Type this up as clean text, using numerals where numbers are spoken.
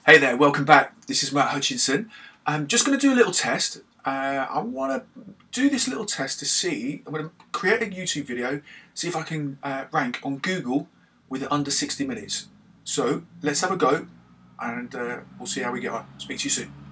Hey there, welcome back. This is Matt Hutchinson. I'm just going to do a little test. I want to do this little test to see, I'm going to create a YouTube video, see if I can rank on Google with under 60 minutes. So let's have a go and we'll see how we get on. Speak to you soon.